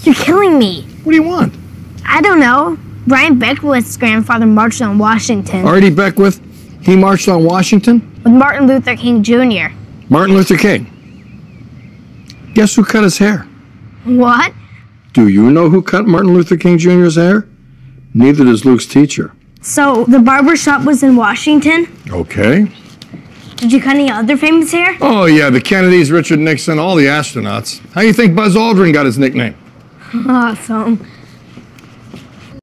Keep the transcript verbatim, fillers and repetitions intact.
You're killing me. What do you want? I don't know. Brian Beckwith's grandfather marched on Washington. Artie Beckwith? He marched on Washington? With Martin Luther King Junior Martin Luther King. Guess who cut his hair? What? Do you know who cut Martin Luther King Junior's hair? Neither does Luke's teacher. So, the barber shop was in Washington? Okay. Did you cut any other famous hair? Oh, yeah, the Kennedys, Richard Nixon, all the astronauts. How do you think Buzz Aldrin got his nickname? Awesome.